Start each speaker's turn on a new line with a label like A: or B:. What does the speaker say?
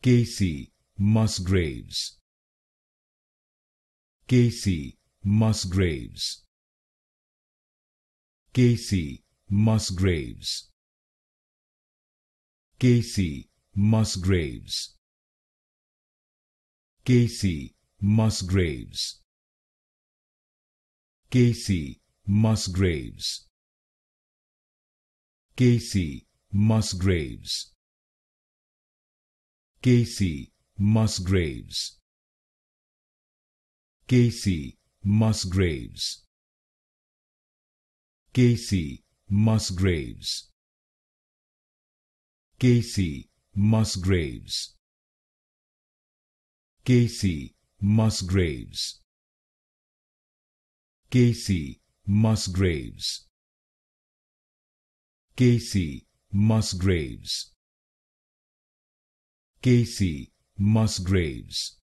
A: Kacey Musgraves. Kacey Musgraves. Kacey Musgraves. Kacey Musgraves. Kacey Musgraves. Kacey Musgraves. Kacey Musgraves. Kacey Musgraves. Kacey Musgraves. Kacey Musgraves. Kacey Musgraves. Kacey Musgraves. Kacey Musgraves. Kacey Musgraves. Kacey Musgraves.